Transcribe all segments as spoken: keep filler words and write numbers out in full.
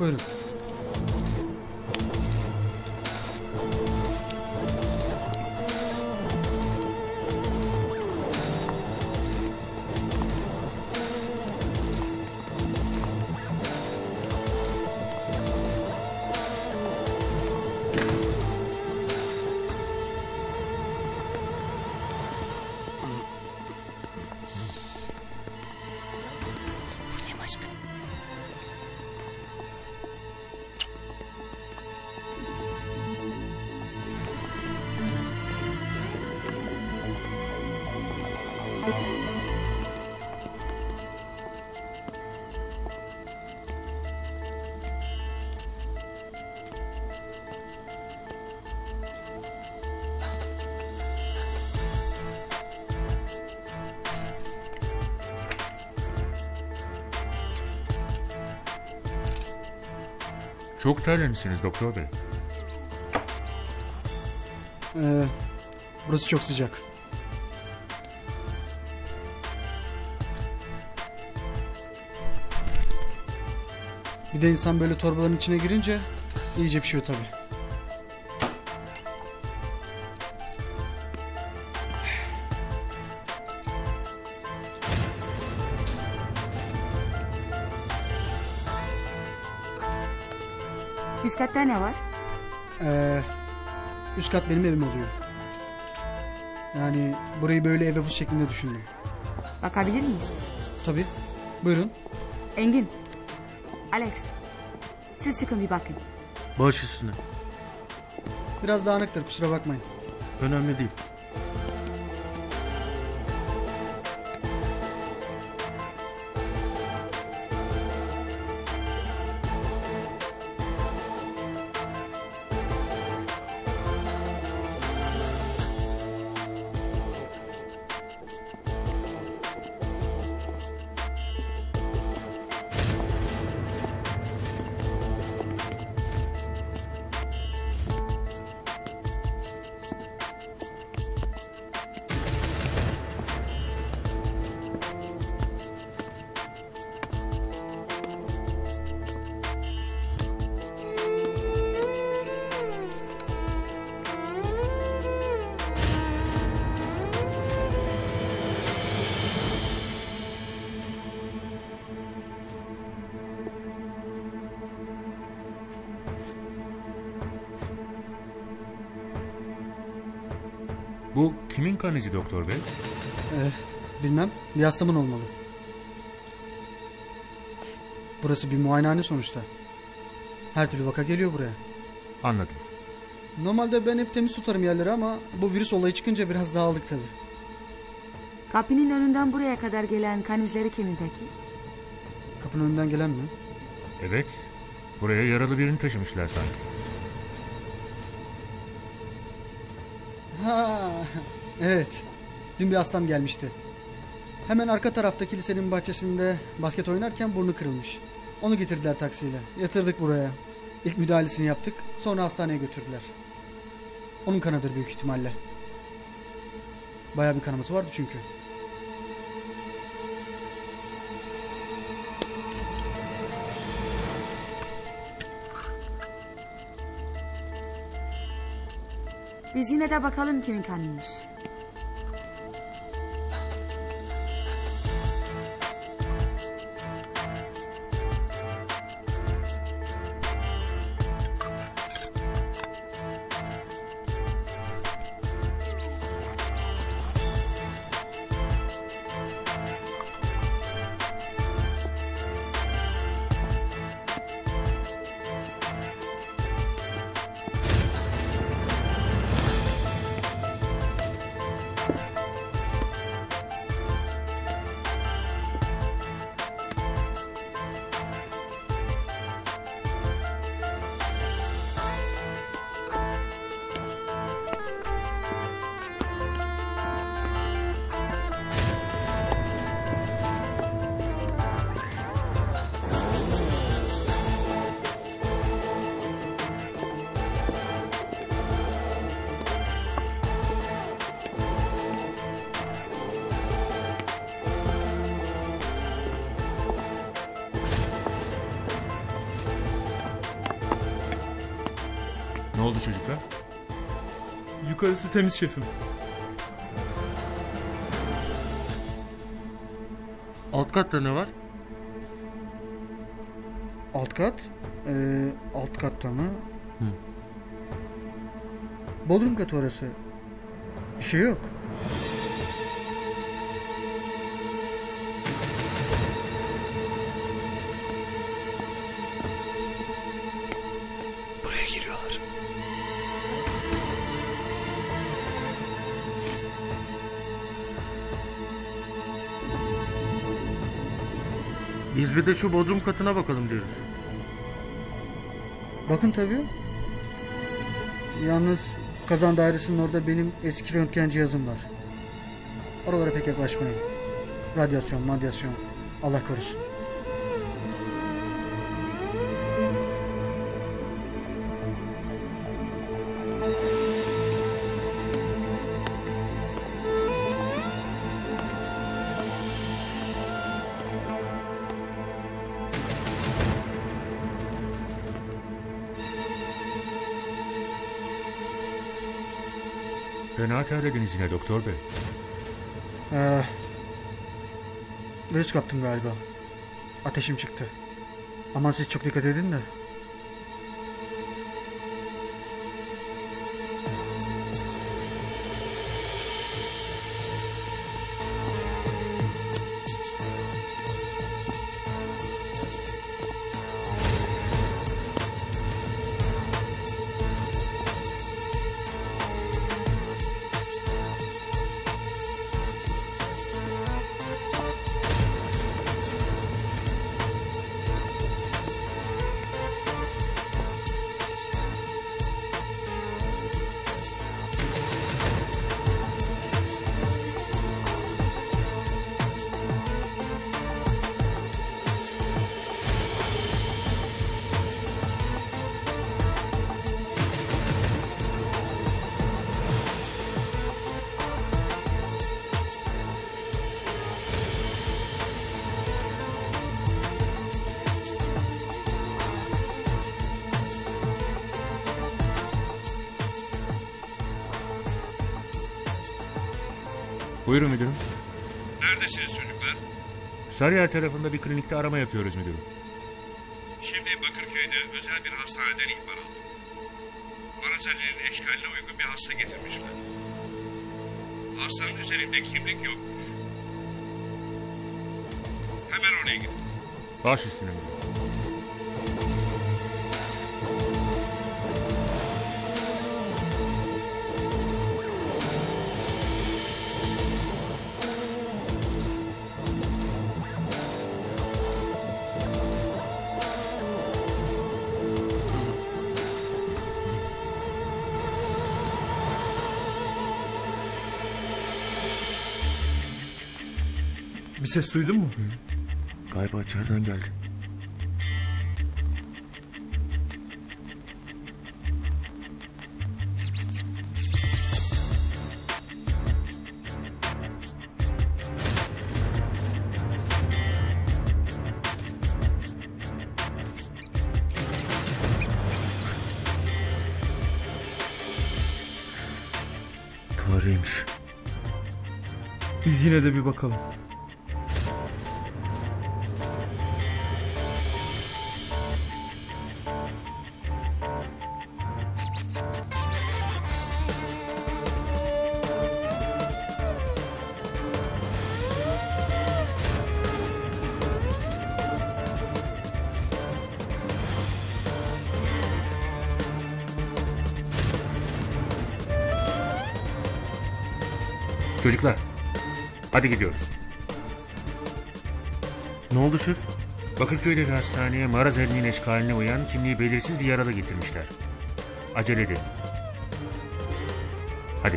Buyurun. Buradayım aşkım. Çok terlemişsiniz doktor bey. Ee, burası çok sıcak. Bir de insan böyle torbaların içine girince iyice pişiyor tabii. Üst katta ne var? Ee, üst kat benim evim oluyor. Yani burayı böyle ev havuz şeklinde düşündüm. Bakabilir miyiz? Tabii. Buyurun. Engin. Alex. Siz çıkın bir bakın. Baş üstüne. Biraz dağınıktır, kusura bakmayın. Önemli değil. Bu kimin kan izi doktor bey? Ee, bilmem, bir hastamın olmalı. Burası bir muayenehane sonuçta. Her türlü vaka geliyor buraya. Anladım. Normalde ben hep temiz tutarım yerleri ama bu virüs olayı çıkınca biraz dağıldık tabii. Kapının önünden buraya kadar gelen kan izleri kimin peki? Kapının önünden gelen mi? Evet. Buraya yaralı birini taşımışlar sanki. Ha, evet. Dün bir hastam gelmişti. Hemen arka taraftaki lisenin bahçesinde basket oynarken burnu kırılmış. Onu getirdiler taksiyle. Yatırdık buraya. İlk müdahalesini yaptık. Sonra hastaneye götürdüler. Onun kanıdır büyük ihtimalle. Bayağı bir kanaması vardı çünkü. Biz yine de bakalım kimin kanıymış. Ne oldu çocuklar? Yukarısı temiz şefim. Alt katta ne var? Alt kat? Ee, alt katta mı? Hı. Bodrum katı orası. Bir şey yok. Buraya giriyorlar. Biz bir de şu bodrum katına bakalım diyoruz. Bakın tabii. Yalnız kazan dairesinin orada benim eski röntgen cihazım var. Oralara pek yaklaşmayın. Radyasyon, madyasyon. Allah korusun. Fena terlediniz yine doktor bey. Ee, virüs kaptım galiba. Ateşim çıktı. Aman siz çok dikkat edin de. Buyurun müdürüm. Neredesiniz çocuklar? Sarıyer tarafında bir klinikte arama yapıyoruz müdürüm. Şimdi Bakırköy'de özel bir hastaneden ihbar aldım. Marazeli'nin eşkaline uygun bir hasta getirmişler. Hastanın üzerinde kimlik yokmuş. Hemen oraya gidin. Baş üstüne müdürüm. Bir ses duydun mu? Galiba içeriden geldi. Fareymiş. Biz yine de bir bakalım. Çocuklar, hadi gidiyoruz. Ne oldu şef? Bakırköy'deki hastaneye Marazeli'nin eşkaline uyan kimliği belirsiz bir yaralı getirmişler. Acele edin. Hadi.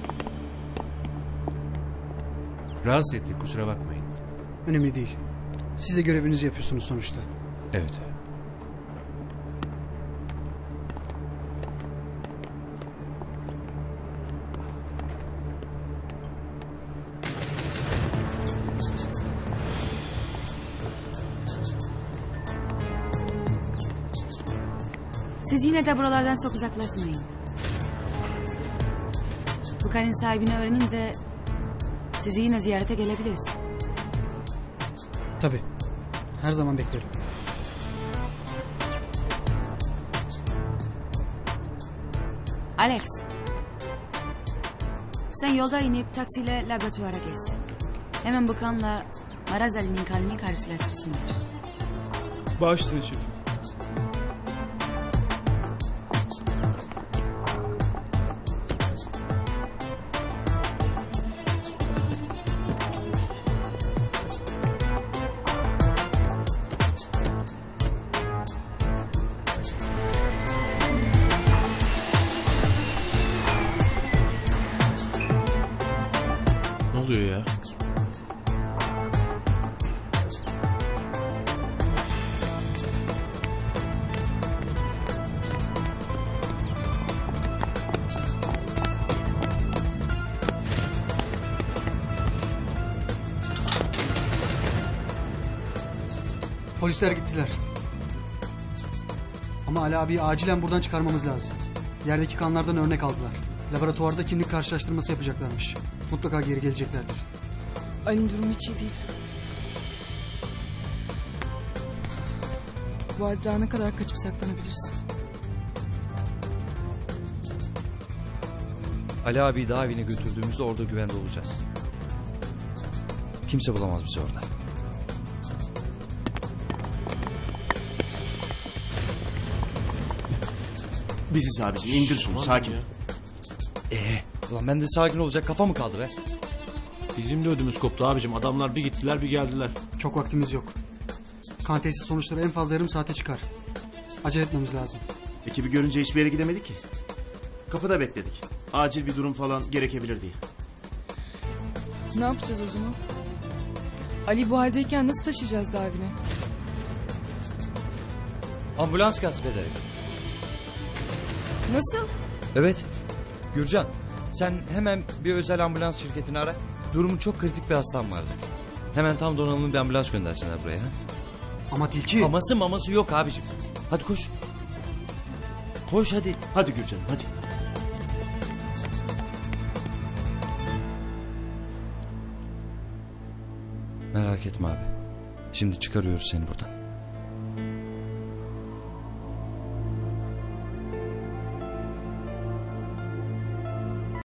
Rahatsız ettik, kusura bakmayın. Önemli değil. Siz de görevinizi yapıyorsunuz sonuçta. Evet. Siz yine de buralardan çok uzaklaşmayın. Bu kanın sahibini öğrenince sizi yine ziyarete gelebiliriz. Tabii. Her zaman beklerim. Alex. Sen yolda inip taksiyle laboratuvara gez. Hemen bu kanla Maraz Ali'nin kanını karşılaştırsınlar. Bağışlayın şefim. Ne oluyor ya? Polisler gittiler. Ama Ali abiyi acilen buradan çıkarmamız lazım. Yerdeki kanlardan örnek aldılar. Laboratuvarda kimlik karşılaştırması yapacaklarmış. Mutlaka geri geleceklerdir. Ali'nin durumu hiç iyi değil. Bu halde daha ne kadar kaçıp saklanabiliriz? Ali abiyi daha evine götürdüğümüzde orada güvende olacağız. Kimse bulamaz bizi orada. Biziz abicim, indir şunu, sakin. Ee, ulan ben de sakin olacak kafa mı kaldı be? Bizim de ödümüz koptu abicim. Adamlar bir gittiler bir geldiler. Çok vaktimiz yok. Kan testi sonuçları en fazla yarım saate çıkar. Acele etmemiz lazım. Ekibi görünce hiçbir yere gidemedik ki. Kapıda bekledik. Acil bir durum falan gerekebilir diye. Ne yapacağız o zaman? Ali bu haldeyken nasıl taşıyacağız daha evine? Ambulans gasp ederek. Nasıl? Evet. Gürcan, sen hemen bir özel ambulans şirketini ara. Durumu çok kritik bir hastam vardı. Hemen tam donanımlı bir ambulans göndersinler buraya. Ha? Ama Tilki... Aması maması yok abicim. Hadi koş. Koş hadi. Hadi Gürcan, hadi. Merak etme abi. Şimdi çıkarıyoruz seni buradan.